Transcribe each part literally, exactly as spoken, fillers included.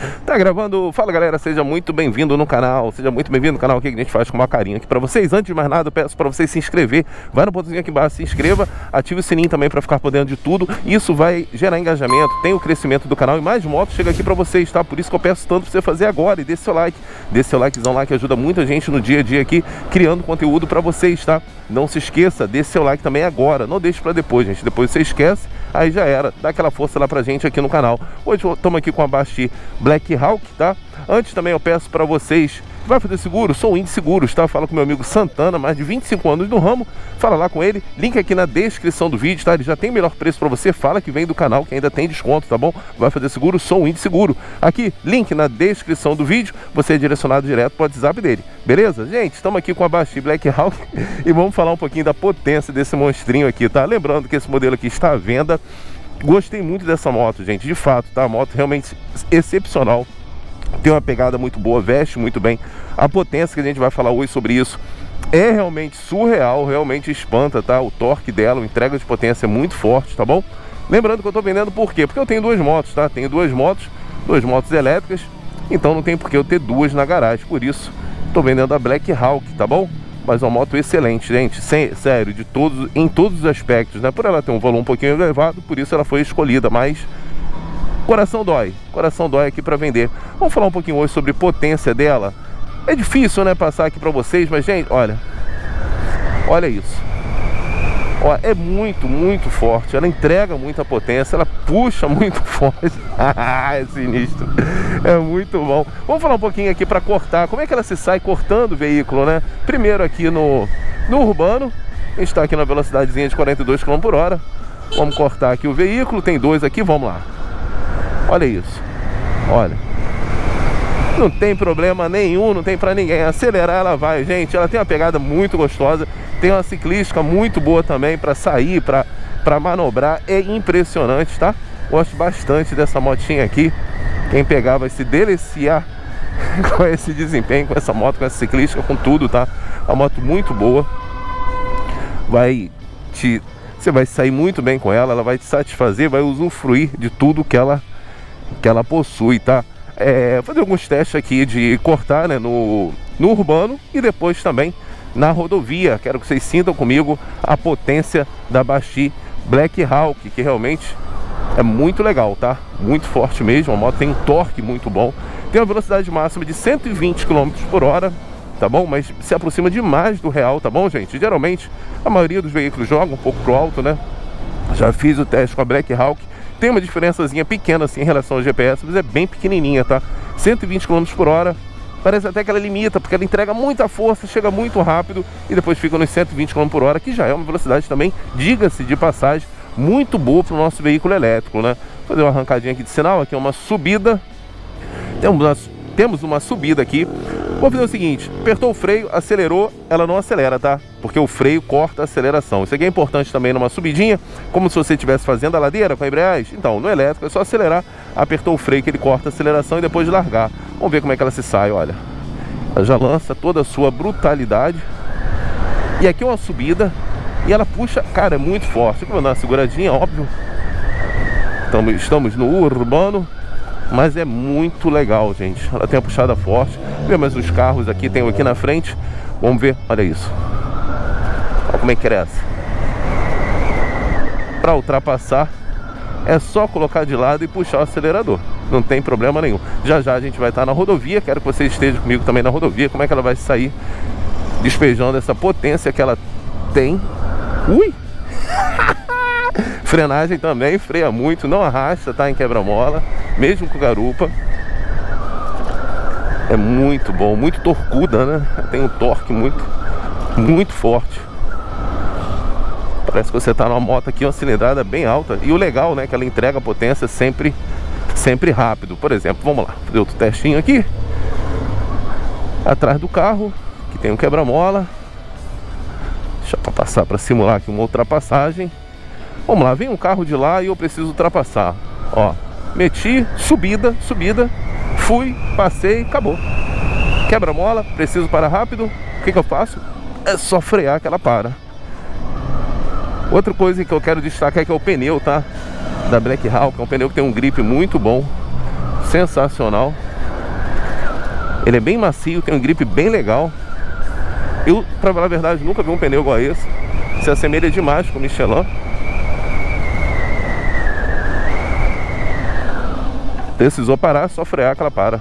Tá gravando? Fala galera, seja muito bem-vindo no canal. Seja muito bem-vindo no canal aqui que a gente faz com uma carinha aqui pra vocês. Antes de mais nada, eu peço pra vocês se inscrever. Vai no botãozinho aqui embaixo, se inscreva. Ative o sininho também pra ficar por dentro de tudo. Isso vai gerar engajamento, tem o crescimento do canal e mais motos chega aqui pra vocês, tá? Por isso que eu peço tanto pra você fazer agora e deixe seu like. Deixe seu likezão lá que ajuda muita gente no dia a dia aqui, criando conteúdo pra vocês, tá? Não se esqueça, deixe seu like também agora. Não deixe pra depois, gente. Depois você esquece, aí já era. Dá aquela força lá pra gente aqui no canal. Hoje estamos aqui com a Basti Black Hawk, tá? Antes também eu peço para vocês, vai fazer seguro? Sou o Indy Seguros, tá? Fala com meu amigo Santana, mais de vinte e cinco anos no ramo. Fala lá com ele, link aqui na descrição do vídeo, tá? Ele já tem o melhor preço para você, fala que vem do canal, que ainda tem desconto, tá bom? Vai fazer seguro? Sou o Indy Seguro. Aqui, link na descrição do vídeo, você é direcionado direto para o WhatsApp dele, beleza? Gente, estamos aqui com a Basti Black Hawk e vamos falar um pouquinho da potência desse monstrinho aqui, tá? Lembrando que esse modelo aqui está à venda. Gostei muito dessa moto, gente, de fato, tá? A moto realmente excepcional. Tem uma pegada muito boa, veste muito bem. A potência que a gente vai falar hoje sobre isso é realmente surreal, realmente espanta, tá? O torque dela, a entrega de potência é muito forte, tá bom? Lembrando que eu tô vendendo por quê? Porque eu tenho duas motos, tá? Tenho duas motos, duas motos elétricas, então não tem por que eu ter duas na garagem. Por isso, tô vendendo a Black Hawk, tá bom? Mas uma moto excelente, gente, sem, sério, de todos, em todos os aspectos, né? Por ela ter um valor um pouquinho elevado, por isso ela foi escolhida, mas coração dói, coração dói aqui para vender. Vamos falar um pouquinho hoje sobre potência dela. É difícil, né, passar aqui para vocês, mas gente, olha, olha isso. Ó, é muito, muito forte. Ela entrega muita potência, ela puxa muito forte. É sinistro. É muito bom. Vamos falar um pouquinho aqui para cortar. Como é que ela se sai cortando o veículo, né? Primeiro aqui no, no urbano. A gente está aqui na velocidadezinha de quarenta e dois quilômetros por hora. Vamos cortar aqui o veículo. Tem dois aqui, vamos lá. Olha isso. Olha. Não tem problema nenhum, não tem pra ninguém. Acelerar ela vai, gente. Ela tem uma pegada muito gostosa. Tem uma ciclística muito boa também pra sair, pra, pra manobrar. É impressionante, tá? Gosto bastante dessa motinha aqui. Quem pegar vai se deliciar com esse desempenho, com essa moto, com essa ciclística, com tudo, tá? Uma moto muito boa. Vai te... Você vai sair muito bem com ela. Ela vai te satisfazer, vai usufruir de tudo que ela, que ela possui, tá? É, fazer alguns testes aqui de cortar, né, no, no urbano e depois também na rodovia. Quero que vocês sintam comigo a potência da Basti Black Hawk, que realmente é muito legal, tá? Muito forte mesmo, a moto tem um torque muito bom. Tem uma velocidade máxima de cento e vinte quilômetros por hora, tá bom? Mas se aproxima demais do real, tá bom, gente? Geralmente, a maioria dos veículos joga um pouco pro alto, né? Já fiz o teste com a Black Hawk. Tem uma diferençazinha pequena assim em relação ao G P S, mas é bem pequenininha, tá? cento e vinte quilômetros por hora, parece até que ela limita, porque ela entrega muita força, chega muito rápido e depois fica nos cento e vinte quilômetros por hora, que já é uma velocidade também, diga-se de passagem, muito boa para o nosso veículo elétrico, né? Vou fazer uma arrancadinha aqui de sinal, aqui é uma subida, temos uma, temos uma subida aqui. Vou fazer o seguinte, apertou o freio, acelerou, ela não acelera, tá? Porque o freio corta a aceleração. Isso aqui é importante também numa subidinha, como se você estivesse fazendo a ladeira com a embreagem. Então, no elétrico é só acelerar, apertou o freio que ele corta a aceleração e depois largar. Vamos ver como é que ela se sai, olha. Ela já lança toda a sua brutalidade. E aqui é uma subida e ela puxa, cara, é muito forte. Vou dar uma seguradinha, óbvio. Estamos, estamos no urbano. Mas é muito legal, gente. Ela tem a puxada forte. Vê mais os carros aqui, tem um aqui na frente. Vamos ver, olha isso. Olha como é que cresce. Para ultrapassar, é só colocar de lado e puxar o acelerador. Não tem problema nenhum. Já já a gente vai estar na rodovia. Quero que você esteja comigo também na rodovia. Como é que ela vai sair despejando essa potência que ela tem. Ui! Frenagem também, freia muito, não arrasta, tá? Em quebra-mola, mesmo com garupa. É muito bom, muito torcuda, né? Tem um torque muito, muito forte. Parece que você tá numa moto aqui, uma cilindrada bem alta. E o legal, né? Que ela entrega a potência sempre, sempre rápido. Por exemplo, vamos lá, fazer outro testinho aqui. Atrás do carro, que tem um quebra-mola. Deixa eu passar para simular aqui uma ultrapassagem. Vamos lá, vem um carro de lá e eu preciso ultrapassar. Ó, meti, subida, subida, fui, passei, acabou. Quebra-mola, preciso parar rápido. O que que eu faço? É só frear que ela para. Outra coisa que eu quero destacar é que é o pneu, tá? Da Black Hawk, é um pneu que tem um grip muito bom. sensacional. Ele é bem macio, tem um grip bem legal. Eu, pra falar a verdade, nunca vi um pneu igual a esse. Se assemelha demais com o Michelin. Precisou parar, só frear que ela para.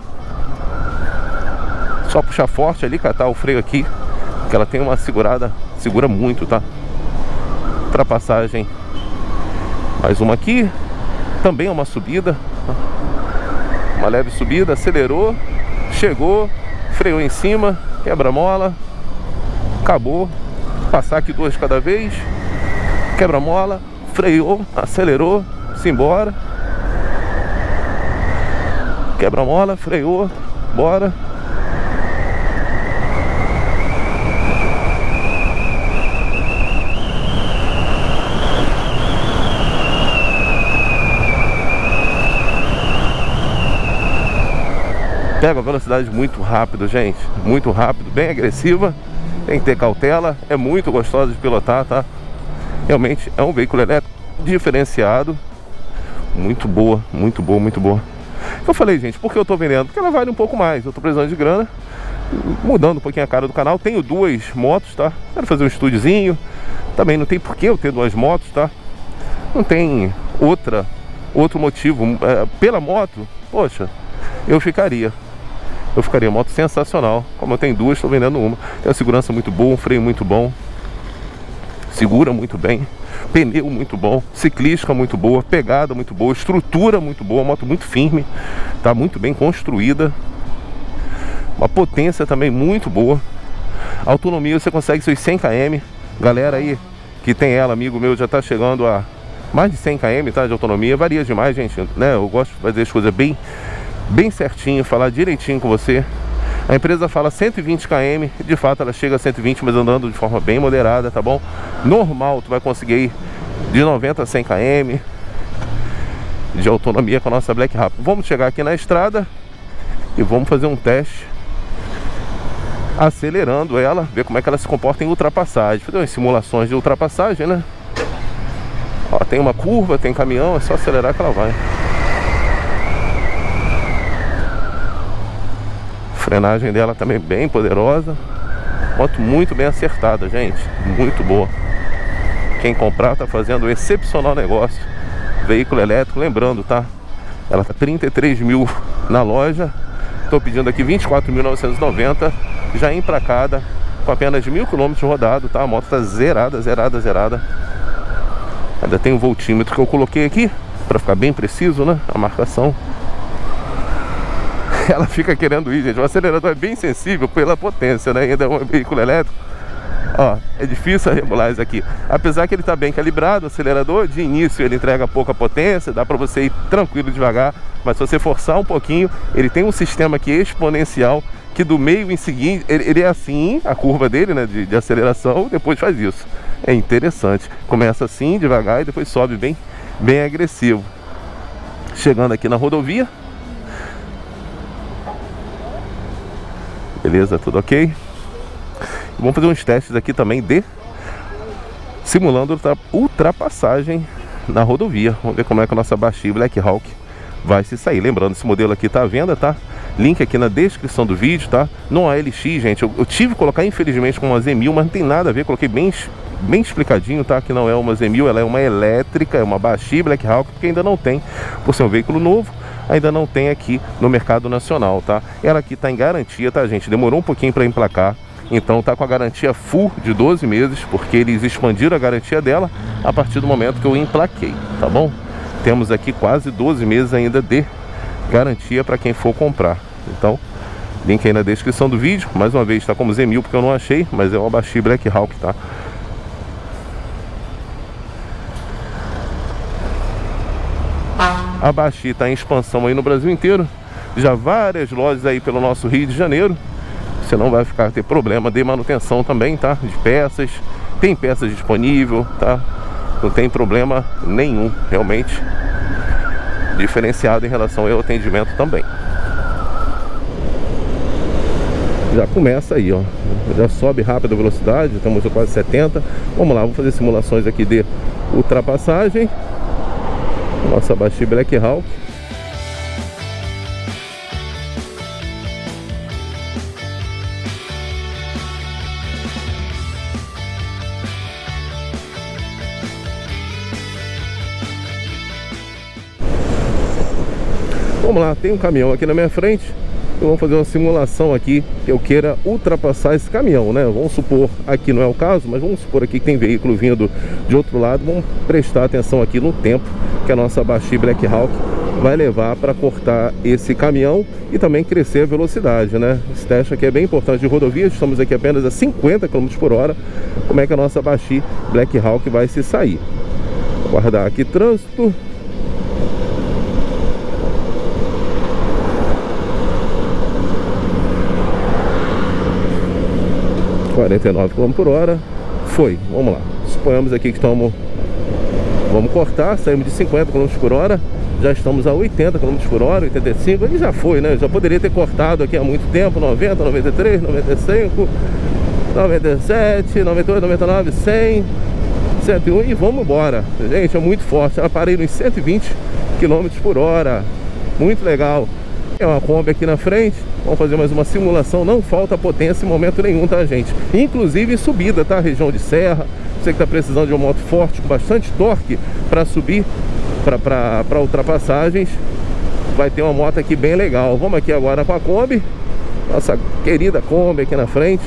Só puxar forte ali, catar o freio aqui, que ela tem uma segurada, segura muito, tá? Ultrapassagem. Mais uma aqui. Também é uma subida. Uma leve subida, acelerou, chegou, freou em cima, quebra-mola. Acabou. Passar aqui duas cada vez. Quebra-mola, freou, acelerou, simbora. Quebra-mola, freou, bora. Pega a velocidade muito rápido, gente. Muito rápido, bem agressiva. Tem que ter cautela. É muito gostosa de pilotar, tá? Realmente é um veículo elétrico diferenciado. Muito boa, muito boa, muito boa. Eu falei, gente, por que eu tô vendendo? Porque ela vale um pouco mais. Eu tô precisando de grana. Mudando um pouquinho a cara do canal. Tenho duas motos, tá? Quero fazer um estúdiozinho. Também não tem por que eu ter duas motos, tá? Não tem outra, outro motivo. É, pela moto, poxa, eu ficaria. Eu ficaria, moto sensacional. Como eu tenho duas, estou vendendo uma. Tem uma segurança muito boa, um freio muito bom. Segura muito bem. Pneu muito bom. Ciclística muito boa. Pegada muito boa. Estrutura muito boa. Moto muito firme. Tá muito bem construída. Uma potência também muito boa. Autonomia você consegue seus cem quilômetros. Galera aí que tem ela, amigo meu, já tá chegando a mais de cem quilômetros, tá, de autonomia. Varia demais, gente, né? Eu gosto de fazer as coisas bem... bem certinho, falar direitinho com você. A empresa fala cento e vinte quilômetros, de fato ela chega a cento e vinte, mas andando de forma bem moderada, tá bom? Normal, tu vai conseguir ir de noventa a cem quilômetros de autonomia com a nossa Black Raptor. Vamos chegar aqui na estrada e vamos fazer um teste acelerando ela, ver como é que ela se comporta em ultrapassagem. Fazer umas simulações de ultrapassagem, né? Ó, tem uma curva, tem caminhão, é só acelerar que ela vai. Frenagem dela também bem poderosa. Moto muito bem acertada, gente. Muito boa. Quem comprar tá fazendo um excepcional negócio. Veículo elétrico, lembrando, tá? Ela tá trinta e três mil na loja. Tô pedindo aqui vinte e quatro mil novecentos e noventa. Já emplacada, com apenas mil quilômetros rodado, tá? A moto tá zerada, zerada, zerada. Ainda tem um voltímetro que eu coloquei aqui, pra ficar bem preciso, né? A marcação. Ela fica querendo ir, gente. O acelerador é bem sensível pela potência, né? Ainda é um veículo elétrico. Ó, é difícil regular isso aqui. Apesar que ele tá bem calibrado, o acelerador, de início ele entrega pouca potência, dá pra você ir tranquilo, devagar. Mas se você forçar um pouquinho, ele tem um sistema aqui exponencial, que do meio em seguinte, ele, ele é assim, a curva dele, né, de, de aceleração, depois faz isso. É interessante. Começa assim, devagar, e depois sobe bem, bem agressivo. Chegando aqui na rodovia. Beleza, tudo ok? Vamos fazer uns testes aqui também de simulando ultrapassagem na rodovia. Vamos ver como é que a nossa Abachi Black Hawk vai se sair. Lembrando, esse modelo aqui tá à venda, tá? Link aqui na descrição do vídeo, tá? No A L X, gente, eu, eu tive que colocar infelizmente com uma Z mil, mas não tem nada a ver. Coloquei bem, bem explicadinho, tá? Que não é uma Z mil, ela é uma elétrica, é uma Abachi Black Hawk, porque ainda não tem, por ser um veículo novo, ainda não tem aqui no mercado nacional, tá? Ela aqui tá em garantia, tá, gente? Demorou um pouquinho para emplacar. Então tá com a garantia full de doze meses, porque eles expandiram a garantia dela a partir do momento que eu emplaquei, tá bom? Temos aqui quase doze meses ainda de garantia para quem for comprar. Então, link aí na descrição do vídeo. Mais uma vez, tá como Z mil porque eu não achei, mas é o Abachi Black Hawk, tá? A Abachi tá em expansão aí no Brasil inteiro. Já várias lojas aí pelo nosso Rio de Janeiro. Você não vai ficar ter problema de manutenção também, tá? De peças, tem peças disponível, tá? Não tem problema nenhum, realmente diferenciado em relação ao atendimento também. Já começa aí, ó. Já sobe rápido a velocidade, estamos a quase setenta. Vamos lá, vou fazer simulações aqui de ultrapassagem. Nossa Abachi Black Hawk. Vamos lá, tem um caminhão aqui na minha frente. Eu vou fazer uma simulação aqui que eu queira ultrapassar esse caminhão, né? Vamos supor, aqui não é o caso, mas vamos supor aqui que tem veículo vindo de outro lado. Vamos prestar atenção aqui no tempo que a nossa Abaxi Black Hawk vai levar para cortar esse caminhão e também crescer a velocidade, né? Esse teste aqui é bem importante de rodovia. Estamos aqui apenas a cinquenta quilômetros por hora. Como é que a nossa Abaxi Black Hawk vai se sair? Vou guardar aqui trânsito. quarenta e nove quilômetros por hora. Foi, vamos lá. Suponhamos aqui que estamos... Vamos cortar, saímos de cinquenta quilômetros por hora. Já estamos a oitenta quilômetros por hora, oitenta e cinco. Ele já foi, né? Já poderia ter cortado aqui há muito tempo. Noventa, noventa e três, noventa e cinco, noventa e sete, noventa e oito, noventa e nove, cem, cento e um. E vamos embora. Gente, é muito forte. Ela parei nos cento e vinte quilômetros por hora. Muito legal. É uma Kombi aqui na frente. Vamos fazer mais uma simulação. Não falta potência em momento nenhum, tá, gente? Inclusive em subida, tá? Região de serra. Você que tá precisando de uma moto forte, com bastante torque para subir, para ultrapassagens, vai ter uma moto aqui bem legal. Vamos aqui agora com a Kombi. Nossa querida Kombi aqui na frente.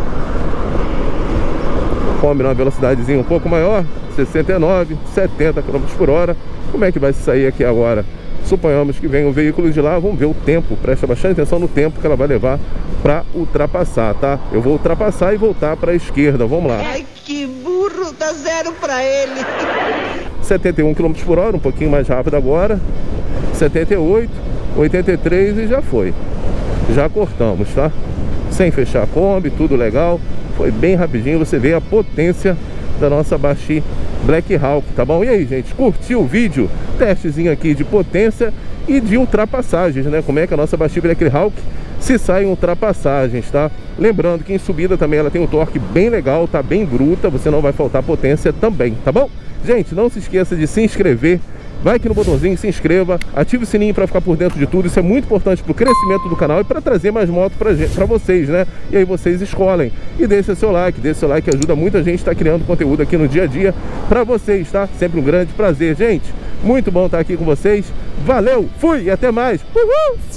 Kombi numa velocidadezinha um pouco maior, sessenta e nove, setenta quilômetros por hora. Como é que vai sair aqui agora? Suponhamos que vem o veículo de lá, vamos ver o tempo. Presta bastante atenção no tempo que ela vai levar para ultrapassar, tá? Eu vou ultrapassar e voltar para a esquerda, vamos lá. Ai, que burro, dá zero para ele. setenta e um quilômetros por hora, um pouquinho mais rápido agora. setenta e oito, oitenta e três e já foi. Já cortamos, tá? Sem fechar a Kombi, tudo legal. Foi bem rapidinho, você vê a potência da nossa Abaxi Black Hawk, tá bom? E aí, gente, curtiu o vídeo? Testezinho aqui de potência e de ultrapassagens, né? Como é que a nossa Abaxi Black Hawk se sai em ultrapassagens, tá? Lembrando que em subida também ela tem um torque bem legal, tá bem bruta, você não vai faltar potência também, tá bom? Gente, não se esqueça de se inscrever. Vai aqui no botãozinho, se inscreva, ative o sininho para ficar por dentro de tudo. Isso é muito importante para o crescimento do canal e para trazer mais motos para vocês, né? E aí vocês escolhem. E deixa seu like, deixa seu like que ajuda muito a gente a estar criando conteúdo aqui no dia a dia para vocês, tá? Sempre um grande prazer, gente. Muito bom estar aqui com vocês. Valeu, fui e até mais. Uhul!